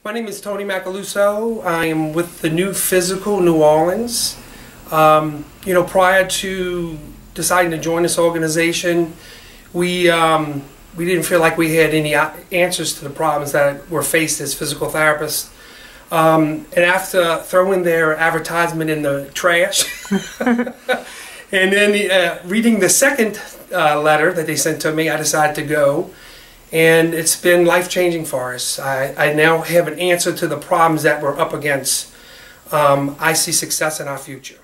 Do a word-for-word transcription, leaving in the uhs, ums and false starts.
My name is Tony Macaluso. I am with the new FYZICAL New Orleans. Um, you know, prior to deciding to join this organization, we um, we didn't feel like we had any answers to the problems that were faced as physical therapists. Um, and after throwing their advertisement in the trash, and then uh, reading the second uh, letter that they sent to me, I decided to go. And it's been life-changing for us. I, I now have an answer to the problems that we're up against. Um, I see success in our future.